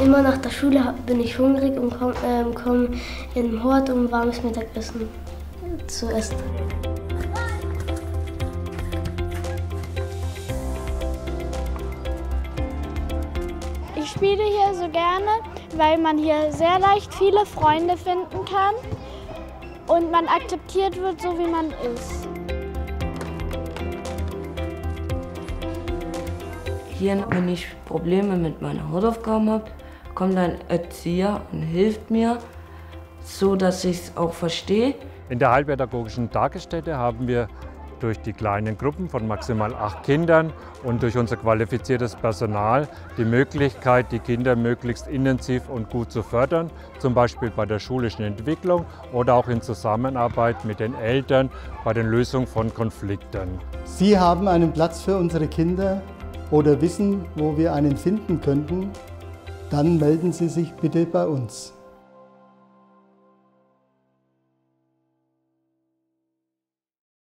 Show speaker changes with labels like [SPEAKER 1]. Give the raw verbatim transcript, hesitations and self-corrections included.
[SPEAKER 1] Immer nach der Schule bin ich hungrig und komme ähm, komm in den Hort, um warmes Mittagessen zu essen.
[SPEAKER 2] Ich spiele hier so gerne, weil man hier sehr leicht viele Freunde finden kann und man akzeptiert wird, so wie man ist.
[SPEAKER 3] Hier, wenn ich Probleme mit meinen Hausaufgaben habe, kommt ein Erzieher und hilft mir, so dass ich es auch verstehe.
[SPEAKER 4] In der heilpädagogischen Tagesstätte haben wir durch die kleinen Gruppen von maximal acht Kindern und durch unser qualifiziertes Personal die Möglichkeit, die Kinder möglichst intensiv und gut zu fördern, zum Beispiel bei der schulischen Entwicklung oder auch in Zusammenarbeit mit den Eltern bei der Lösung von Konflikten.
[SPEAKER 5] Sie haben einen Platz für unsere Kinder oder wissen, wo wir einen finden könnten, dann melden Sie sich bitte bei uns.